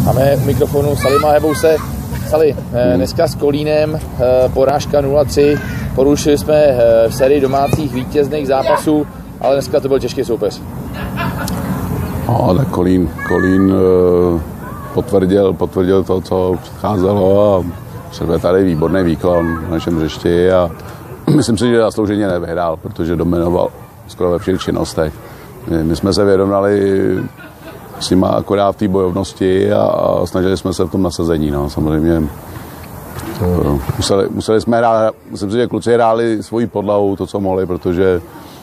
Máme u mikrofonu Salima Hebouse. Sali, dneska s Kolínem porážka 0-3. Porušili jsme v sérii domácích vítězných zápasů, ale dneska to byl těžký soupeř. No, tak Kolín potvrdil to, co předcházelo a předvedl tady výborný výkon na našem hřišti a myslím si, že zaslouženě nevyhrál, protože dominoval skoro ve všech činnostech. My jsme se vyrovnali s nima akorát v té bojovnosti a snažili jsme se v tom nasazení. No. Samozřejmě museli jsme hrát, myslím si, že kluci hráli svoji podlahu, to, co mohli, protože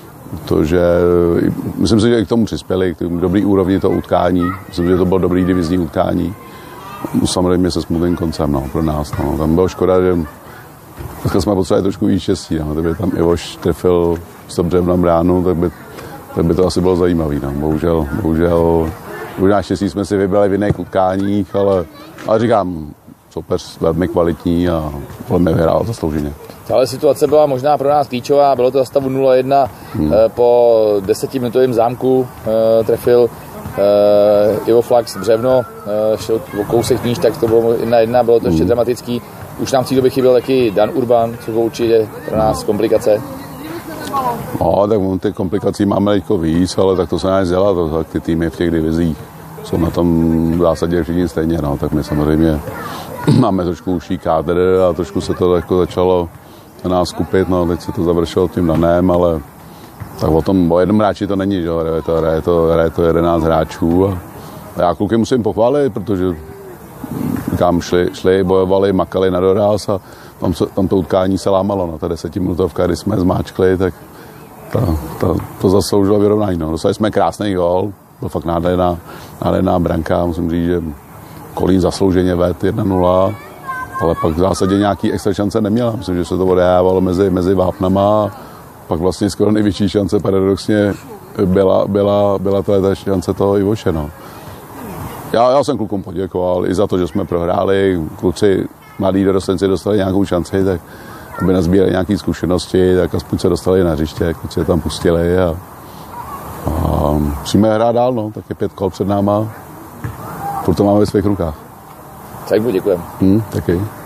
myslím si, že i k tomu přispěli, k tomu dobrý úrovni toho utkání. Myslím, že to bylo dobrý divizní utkání. Samozřejmě se smutným koncem, no, pro nás. No. Tam bylo škoda, že dneska jsme potřebovali trošku víc štěstí. No. Kdyby tam Ivoš trefil s dobřem na bránu, tak by to asi bylo zajímavé. No. Bohužel štěstí jsme si vybrali v jiných utkáních, ale říkám, soupeř velmi kvalitní a velmi vyhrál zaslouženě. Tahle situace byla možná pro nás klíčová, bylo to za stavu 0-1, po 10minutovém zámku trefil Ivo Flax břevno, šel o kousek níž, tak to bylo 1-1, bylo to ještě dramatický. Už nám v té době chyběl taky Dan Urban, co bylo určitě pro nás komplikace. No, tak ty komplikací máme teďko víc, ale tak to se nás dělá, tak ty týmy v těch divizích jsou na tom v zásadě všichni stejně, no, tak my samozřejmě máme trošku užší kádr a trošku se to jako začalo nás kupit, no, teď se to završilo tím Danem, ale tak o jednom hráči to není, že hraje to 11 hráčů a já kluky musím pochválit, protože říkám, šli, bojovali, makali na doraz a tam to utkání se lámalo, no, ta 10minutovka, kdy jsme zmáčkli, tak to zasloužilo vyrovnání, no. Dostali jsme krásný gól, byl fakt nádherná branka, musím říct, že Kolín zaslouženě vedl 1-0, ale pak v zásadě nějaký extra šance neměla. Myslím, že se to odehrávalo mezi vápnama a pak vlastně skoro největší šance paradoxně byla ta šance toho Ivoše. No. Já jsem klukům poděkoval i za to, že jsme prohráli. Kluci, mladí dorostenci dostali nějakou šanci, tak aby nazbírali nějaké zkušenosti, tak aspoň se dostali na hřiště, kluci je tam pustili a musíme hrát dál, no. Tak je 5 kol před náma, proto máme ve svých rukách. Tak děkujeme. Taky.